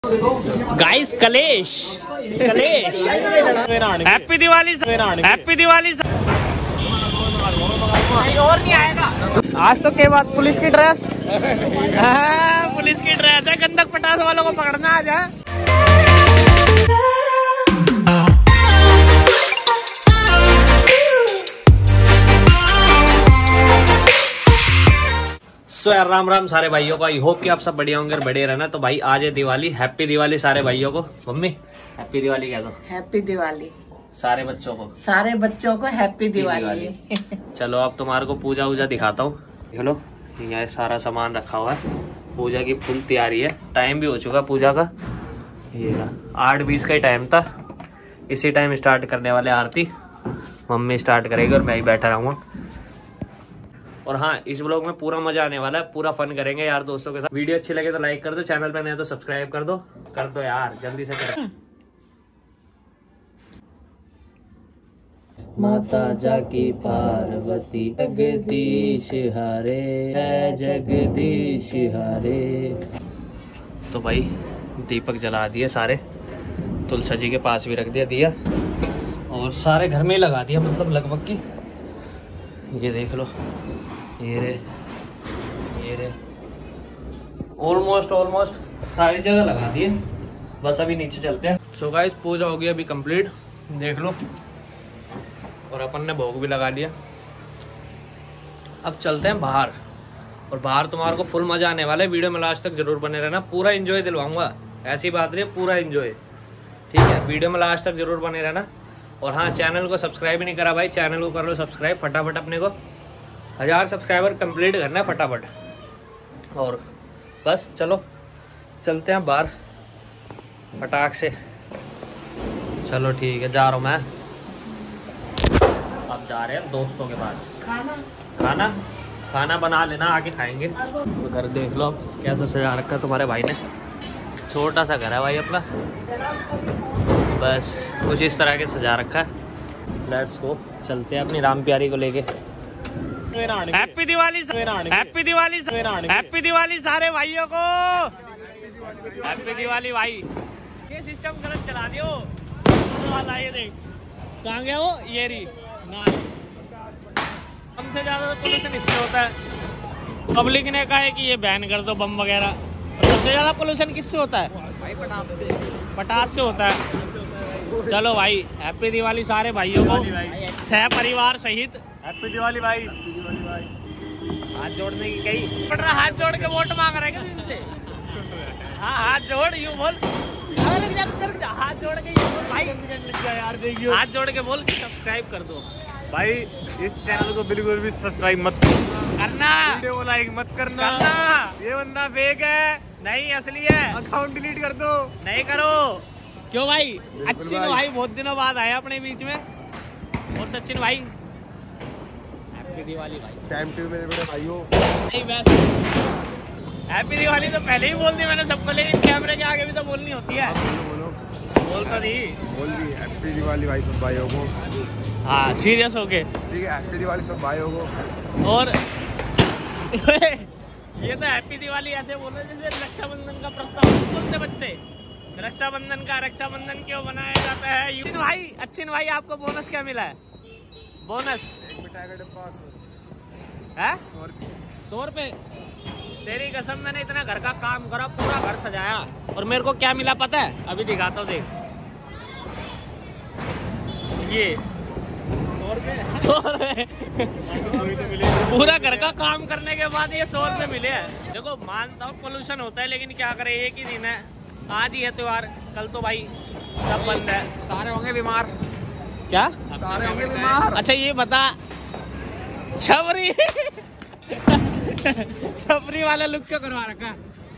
Guys कलेश happy Diwali, happy Diwali. और नहीं आएगा आज तो के बाद पुलिस की ड्रेस। पुलिस की ड्रेस है, गंदक पटास वालों को पकड़ना आ जाए। सो यार राम राम सारे भाइयों को। आई होप कि आप सब बढ़िया होंगे और बढ़िया रहना। तो भाई आज है दिवाली, हैप्पी दिवाली सारे भाइयों को। मम्मी हैप्पी दिवाली कह दो। हैप्पी दिवाली सारे बच्चों को, सारे बच्चों को हैप्पी दिवाली। चलो अब तुम्हारे को पूजा वूजा दिखाता हूँ। देख लो यहाँ सारा सामान रखा हुआ है, पूजा की फुल तैयारी है। टाइम भी हो चुका पूजा का, ये 8:20 का ही टाइम था। इसी टाइम स्टार्ट करने वाले आरती। मम्मी स्टार्ट करेगी और मैं ही बैठा रहूँगा। और हाँ, इस व्लॉग में पूरा मजा आने वाला है, पूरा फन करेंगे यार दोस्तों के साथ। वीडियो अच्छी लगे तो लाइक कर दो, चैनल पे नए तो सब्सक्राइब कर दो यार जल्दी से करो। माता जाकी पार्वती जगदीश हरे है, जगदीश हरे। तो भाई दीपक जला दिए सारे, तुलसी जी के पास भी रख दिया दिया, और सारे घर में ही लगा दिया, मतलब लगभग की। ये देख लो, ये रे ऑलमोस्ट सारी जगह लगा दिए। बस अभी नीचे चलते हैं। सो गाइस पूजा हो गई अभी कंप्लीट, देख लो, और अपन ने भोग भी लगा लिया। अब चलते हैं बाहर, और बाहर तुम्हारे को फुल मजा आने वाला है। वीडियो में लास्ट तक जरूर बने रहना, पूरा एंजॉय दिलवाऊंगा। ऐसी बात नहीं, पूरा एंजॉय, ठीक है। वीडियो में लास्ट तक जरूर बने रहना। और हाँ, चैनल को सब्सक्राइब ही नहीं करा भाई, चैनल को कर लो सब्सक्राइब फटाफट। अपने को 1000 सब्सक्राइबर कंप्लीट करना है फटाफट। और बस चलो चलते हैं बाहर फटाक से। चलो ठीक है, जा रहा हूँ मैं। अब जा रहे हैं दोस्तों के पास। खाना बना लेना, आके खाएंगे। तो घर देख लो अब कैसा सजा रखा है तुम्हारे भाई ने। छोटा सा घर है भाई अपना, बस कुछ इस तरह के सजा रखा है। लेट्स गो, चलते हैं अपनी राम प्यारी को लेके। Happy Diwali, happy Diwali, happy Diwali सारे भाइयों को। हैप्पी दिवाली भाई। ये सिस्टम गलत चला दियो वाला, ये देख कहाँ गया वो, ये रही ना। हमसे ज्यादा तो पोल्यूशन इससे होता है। पब्लिक ने कहा है कि ये बैन कर दो बम वगैरह। सबसे ज्यादा पोल्यूशन किससे होता है भाई? पटास से होता है। चलो भाई हैप्पी दिवाली सारे भाइयों को, सह परिवार सहित हैप्पी दिवाली भाई। हाथ जोड़ने की कही पड़ रहा, हाथ जोड़ के वोट मांग रहे हैं इनसे। हाँ हाथ जोड़, यूं बोल, हाथ जोड़ के यूं बोल भाई, हाथ जोड़ के बोल सब्सक्राइब कर दो भाई। इस चैनल को बिल्कुल भी सब्सक्राइब मत करना, वीडियो को लाइक मत करना। ये बंदा फेक है, नहीं असली है। अकाउंट डिलीट कर दो, नहीं करो। क्यों भाई? अच्छी भाई बहुत दिनों बाद आया अपने बीच में। और सचिन भाई हैप्पी दिवाली भाई। सैम टू मेरे बड़े भाइयों। नहीं वैसे हैप्पी दिवाली तो पहले ही बोल दी मैंने सबको, लेकिन कैमरे के आगे भी तो बोलनी होती है। बोल तो दी, बोल दी हैप्पी दिवाली भाई सब भाइयों को। हाँ सीरियस होके, ठीक है, हैप्पी दिवाली सब भाइयों को। और ये तो हैप्पी दिवाली ऐसे बोल रहे जैसे रक्षाबंधन का प्रस्ताव बोलते बच्चे। रक्षाबंधन क्यों बनाया जाता है? भाई अच्छिन भाई आपको बोनस क्या मिला है? बोनस है 100 रुपये। तेरी कसम, मैंने इतना घर का काम करा, पूरा घर सजाया, और मेरे को क्या मिला पता है? अभी दिखाता हूँ, देख ये 100 रुपये। पूरा घर का काम करने के बाद ये 100 रुपये मिले हैं। देखो मानता हूँ पोल्यूशन होता है, लेकिन क्या करे, एक ही दिन है, आज ही है त्योहार, कल तो भाई सब बंद है। सारे होंगे बीमार। क्या सारे होंगे बीमार? अच्छा ये बता, छबरी छबरी वाला लुक क्यों करवा रखा?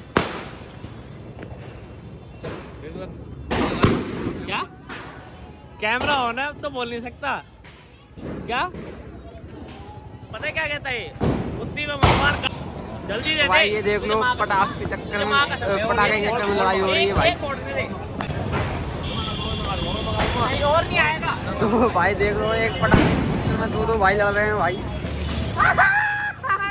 क्या कैमरा ऑन है, अब तो बोल नहीं सकता। क्या पता है क्या कहता है? बुद्धि में भगवान का। जल्दी दे भाई ये देख लो, पटाखे के चक्कर में लड़ाई हो रही है भाई। और नहीं आएगा तो भाई देख लो, एक पटाखे में दो भाई लड़ रहे हैं भाई।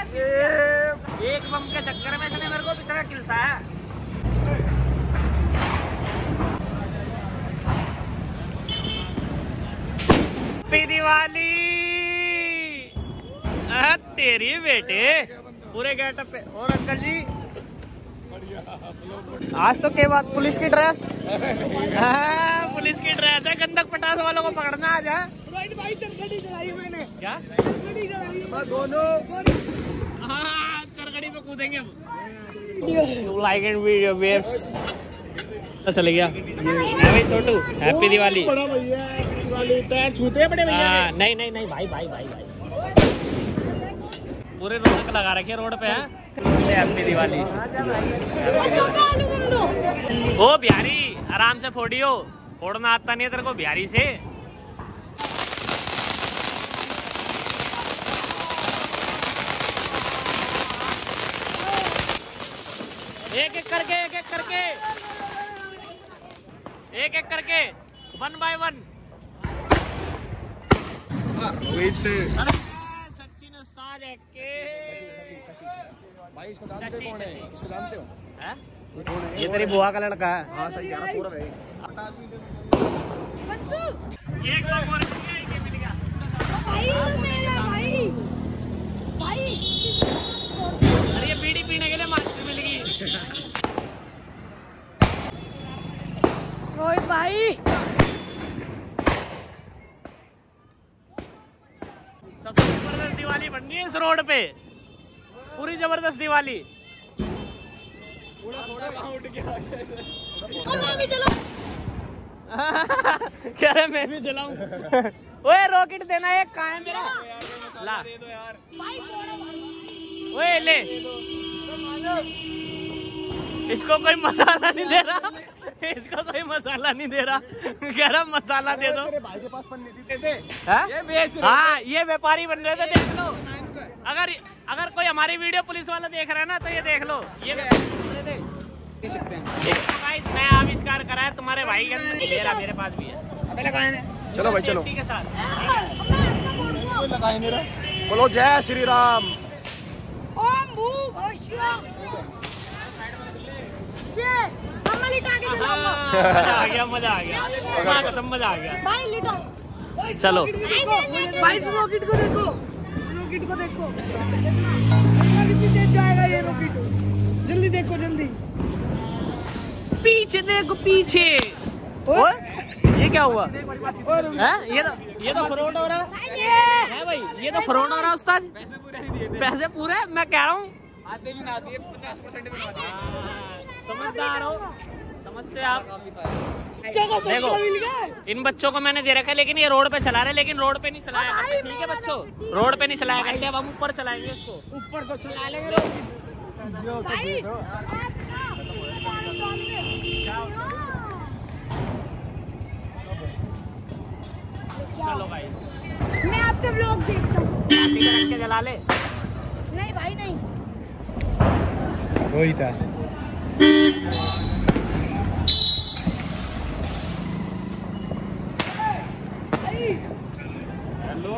एक बम के चक्कर में इसने मेरे को इतना किलसाया। दिवाली। तेरी बेटे पूरे गेटअप पे। और अंकल जी आज तो के बाद पुलिस की ड्रेस। पुलिस की ड्रेस है। गंदक पटास वालों को पकड़ना आज है। भाई चरखड़ी चलाई मैंने। क्या चरखड़ी चलाई दोनों। हाँ चरखड़ी पे कूदेंगे हम। लाइक एंड वीडियो वेव्स चले गया। भाई छोटू हैप्पी दिवाली। बड़ा भैया दिवाली पैर छूते हैं बड़े भैया। नहीं नहीं नहीं भाई भाई भाई भाई पूरे रौनक लगा रखे रोड पे है। हैप्पी दिवाली। ओ बिहारी आराम से फोड़ियो। फोड़ना आता नहीं है तेरे को बिहारी से। एक एक करके वन बाय वन। सचिन उस्ताद भाई इसको जानते कौन है? इसको जानते हो? है? ये तेरी बुआ का लड़का है। हाँ सही कह रहा सौरभ है। एक और मिल गया। भाई तो मेरा भाई भाई। अरे ये बीड़ी पीने के लिए मास्टर मिल गई। रोहित भाई सबसे जबरदस्त दिवाली बन रही है इस रोड पे। पूरी जबरदस्त दिवाली। मैं भी चलो। कह रहे मैं भी जलाऊं। ओए रॉकेट देना है। कहाँ है मेरा? ला भाई ओए ले। इसको कोई मसाला नहीं दे रहा। इसको कोई मसाला नहीं दे रहा। कह रहा मसाला दे दो। भाई के पास पन्ने थे। ये बेच रहे। हाँ ये व्यापारी बन रहे थे। देख लो अगर कोई हमारी वीडियो पुलिस वाला देख रहा है ना तो ये देख लो। ये गाइस मैं आविष्कार करा है तुम्हारे भाई के अंदर। मेरे पास भी है। चलो भाई चलो। सेफ्टी के साथ। बोलो जय श्री राम। ओम भू भस्या। ये हम लिटा के चलाऊंगा। मजा आ गया। माँ कसम मजा आ गया। भाई लिटा। चलो भाई इस रॉकेट को देखो। इस रॉकेट को देखो। कितनी तेज जाएगा ये रॉकेट। जल्दी देखो जल्दी। पीछे देखो पीछे। ये क्या हुआ? ये तो फ्रॉड हो रहा है भाई। ये तो फ्रॉड हो रहा है उस्ताद। पैसे पूरे मैं कह रहा हूँ। आते भी ना दिए 50% भी ना दिए। समझदार हो। समझते आप। देखो इन बच्चों को मैंने दे रखा है लेकिन ये रोड पे चला रहे। लेकिन रोड पे नहीं चलाया करते। ठीक है बच्चों रोड पे नहीं चलाया करते। अब हम ऊपर चलाएंगे इसको। ऊपर तो चला लेंगे। भाई चलो भाई मैं आपके ब्लॉग देखता हूँ। रख के जला ले। नहीं भाई नहीं। वही था। हेलो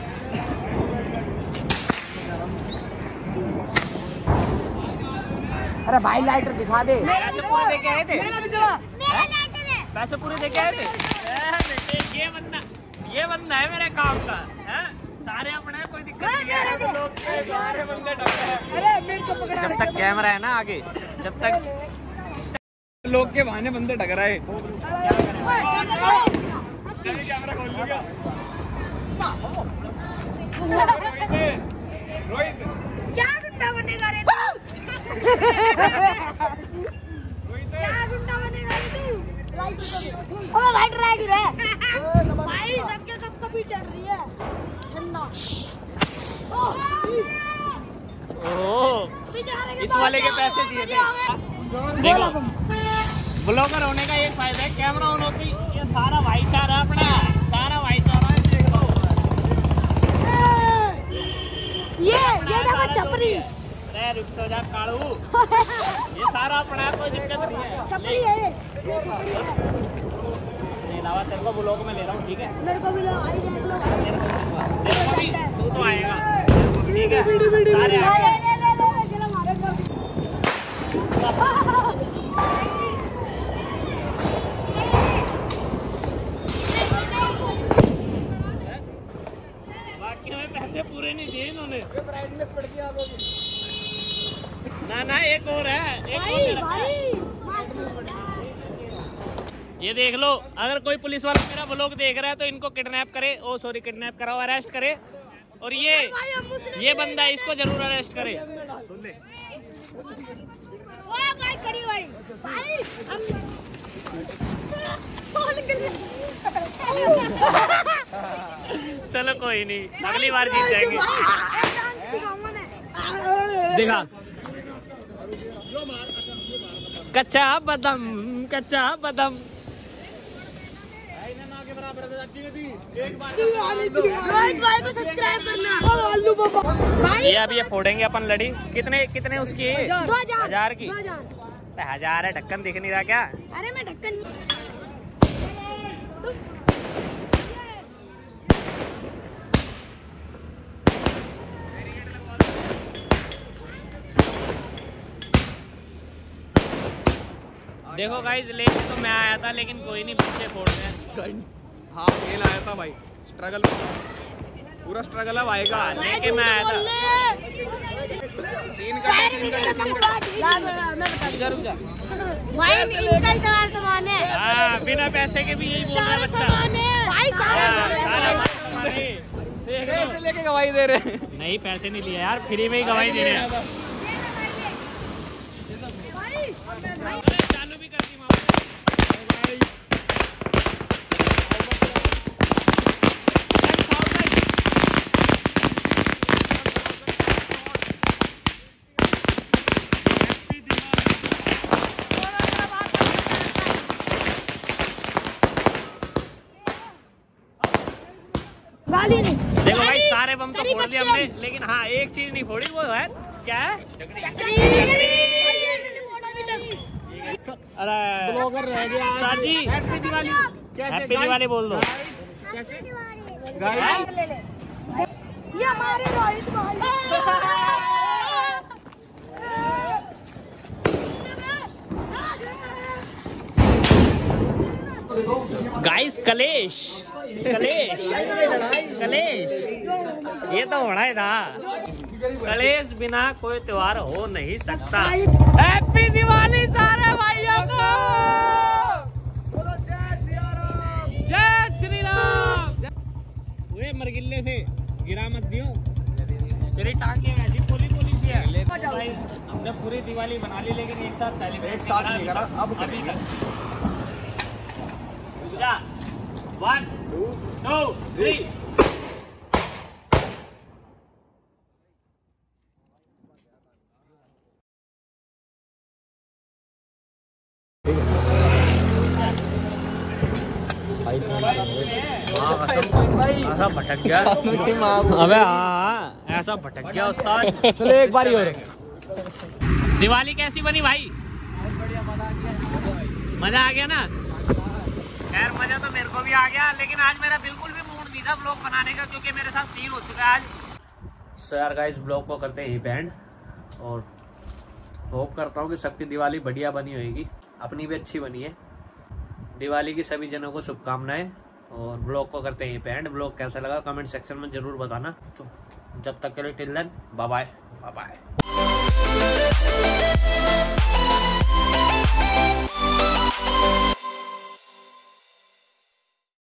अरे भाई लाइटर दिखा दे। पैसे पूरे देके आए थे। मेरा भी चला। मेरा लाइटर है। पैसे पूरे देके आए थे। ये बंदा है मेरे काम का है। सारे अपने कोई दिक्कत नहीं है। सारे बंदे डरे हैं। अरे मेरे को पकड़ा। जब तक कैमरा है ना आगे जब तक लोग के बहाने बंदे टकराए। कैमरा खोल लिया। रोहित क्या गुंडा बनेगा रे तू? क्या गुंडा बनेगा रे तू? ओए लाइटर है कि रे? भाई सबके सब कभी चल रही है ठंडा। ओह इस वाले के पैसे दिए थे। देखो ब्लॉगर होने का एक फायदा है। कैमरा ऑन होती ये सारा भाईचारा अपना। सारा भाईचारा है। देख लो ये देखो छपरी। अरे रुक तो जा कालू। ये सारा अपना है। कोई दिक्कत नहीं है। छपरी है ये छपरी है। नहीं लावा तेरे को ब्लॉग में ले रहा हूँ। ठीक है मेरे को भी लो आई देख लो। तेरे को भी तू तो आएगा। ठीक है सारे ले आएंगे। चलो हमारे घर। नहीं दिए इन्होंने। ना एक और है, एक और ये देख लो, अगर कोई पुलिस वाला मेरा व्लॉग देख रहा है तो इनको किडनैप करे, ओ सॉरी किडनैप कराओ, अरेस्ट करे। और ये बंदा है, इसको जरूर अरेस्ट करे। चलो कोई नहीं, अगली बार जीत जाएंगे। देखा कच्चा बदम, कच्चा बदम। भाई को सब्सक्राइब करना। ये अभी ये फोड़ेंगे अपन लड़ी। कितने उसकी है? 2000 की। 1000 है, ढक्कन दिख नहीं रहा क्या? अरे मैं ढक्कन देखो गाइस, लेके तो मैं आया था लेकिन कोई नहीं, बच्चे फोड़ रहे हैं। हाँ खेल आया था भाई, स्ट्रगल पूरा स्ट्रगल अब आएगा। लेके मैं आया था। सीन का रुक जा। भाई इनका ही सारा सामान है। हाँ, बिना पैसे के भी यही बोल रहा है बच्चा। भाई सारा पैसे लेके गवाही दे रहे हैं। नहीं, पैसे नहीं लिए यार, फ्री में ही गवाही दे रहे हैं। चालू भी कर दी मामा। गाली नहीं। देखो भाई, सारे बम तो फोड़ दिए हमने, लेकिन हाँ एक चीज नहीं फोड़ी, वो है क्या है? अरे ब्लॉगर रह गया sir ji, happy Diwali. Happy Diwali बोल दो। ये हमारे रोहित भाई। गाइस, कलेश ये तो होना ही था। कलेश बिना कोई त्योहार हो नहीं सकता। हैप्पी दिवाली सारे भाइयों को। जय श्री राम। पूरे मरगिल्ले से गिरा मत दियो, तेरी टांगे वैसी पोली सी है। हमने पूरी दिवाली बना ली, लेकिन एक साथ सेलिब्रेट एक साथ नहीं करा अब अभी तक। 1 2 3। ऐसा भटक गया। अबे हाँ, ऐसा भटक गया उस्ताद। चलो एक बारी और। दिवाली कैसी बनी भाई? मजा आ गया ना? खैर मजा तो मेरे को भी आ गया, लेकिन आज मेरा बिल्कुल भी मूड नहीं था व्लॉग बनाने का, क्योंकि मेरे साथ सीन हो चुका है आज। सो यार गाइस, व्लॉग को करते हैं बैंड, और होप करता हूँ कि सबकी दिवाली बढ़िया बनी होगी, अपनी भी अच्छी बनी है। दिवाली की सभी जनों को शुभकामनाएं, और व्लॉग को करते हैं बैंड। व्लॉग कैसा लगा कमेंट सेक्शन में जरूर बताना। तो जब तक के लिए टिल देन, बाय बाय।